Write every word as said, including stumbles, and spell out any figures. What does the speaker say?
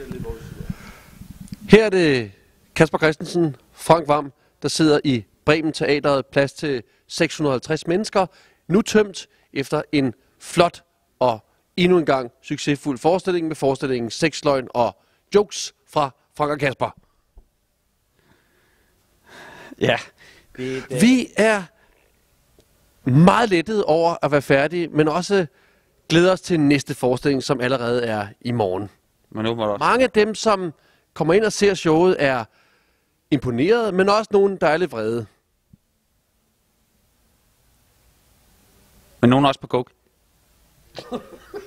Her er det Kasper Christensen, Frank Hvam, der sidder i Bremen Teatret, plads til seks hundrede og halvtreds mennesker, nu tømt efter en flot og endnu en gang succesfuld forestilling med forestillingen Sexløgn og Jokes fra Frank og Kasper. Ja. Det... Vi er meget lettede over at være færdige, men også glæder os til næste forestilling, som allerede er i morgen. Men nu må også... Mange af dem, som kommer ind og ser showet, er imponeret, men også nogen, der er lidt vrede. Men nogen også på coke.